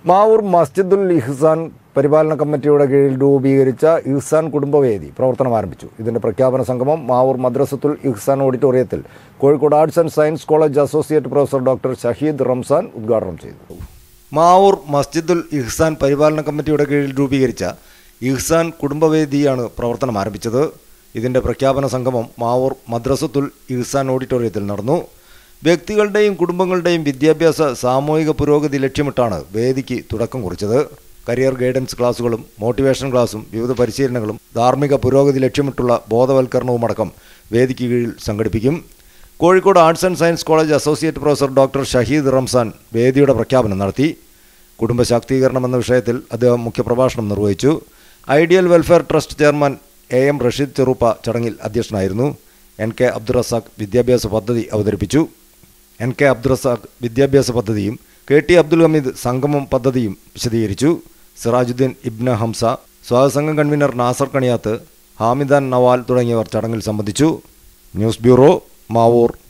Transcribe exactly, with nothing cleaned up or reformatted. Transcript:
മാവൂർ മസ്ജിദുൽ ഇഹ്സാൻ പരിപാലന കമ്മിറ്റിയുടെ കീഴിൽ രൂപീകരിച്ച ഇഹ്സാൻ കുടുംബവേദി പ്രവർത്തനം ആരംഭിച്ചു. ഇതിന്റെ പ്രഖ്യാപന സംഗമം മാവൂർ മദ്രസത്തുൽ ഇഹ്സാൻ ഓഡിറ്റോറിയത്തിൽ Kozhikode arts and science college associate professor doctor Shaheed Ramzan ഉദ്ഘാടനം ചെയ്തു. മാവൂർ മസ്ജിദുൽ ഇഹ്സാൻ പരിപാലന കമ്മിറ്റിയുടെ കീഴിൽ രൂപീകരിച്ച ഇഹ്സാൻ കുടുംബവേദിയാണ് പ്രവർത്തനം ആരംഭിച്ചത്. ഇതിന്റെ പ്രഖ്യാപന സംഗമം മാവൂർ മദ്രസത്തുൽ ഇഹ്സാൻ ഓഡിറ്റോറിയത്തിൽ നടന്നു. വ്യക്തികളുടെയും കുടുംബങ്ങളുടെയും വിദ്യാഭ്യാസ സാമൂഹിക പുരോഗതി ലക്ഷ്യമിട്ടാണ് വേദിക്ക് തുടക്കം കുറിച്ചത്. കരിയർ ഗൈഡൻസ് ക്ലാസുകളും മോട്ടിവേഷൻ ക്ലാസും വിവിധ പരിശീലനങ്ങളും ധാർമ്മിക പുരോഗതി ലക്ഷ്യമിട്ടുള്ള ബോധവൽക്കരണവുമടക്കം വേദിക്ക് കീഴിൽ സംഘടിപ്പിക്കും. Kozhikode arts and science college associate professor doctor Shaheed Ramzan വേദിയുടെ പ്രഖ്യാപനം നടത്തി. കുടുംബ ശാക്തീകരണം എന്ന വിഷയത്തിൽ അദ്ദേഹം മുഖ്യപ്രഭാഷണം നിർവഹിച്ചു. Ideal welfare trust chairman A M Rasheed Cheruppa ചടങ്ങിൽ അധ്യക്ഷനായിരുന്നു. എൻ കെ അബ്ദുറസാഖ് വിദ്യാഭ്യാസ പദ്ധതി അവതരിപ്പിച്ചു. എൻ കെ അബ്ദുറസാഖ് വിദ്യാഭ്യാസ പദ്ധതിയും കെ ടി അബ്ദുൽ ഹമീദ് സംഗമം പദ്ധതിയും വിശദീകരിച്ചു. സിറാജുദ്ദീൻ ഇബ്ന ഹംസ, സ്വാഗതസംഘം കൺവീനർ നാസർ കണിയാത്ത്, ഹാമിദാൻ നവാൽ തുടങ്ങിയവർ ചടങ്ങിൽ സംബന്ധിച്ചു. News bureau, Mavoor.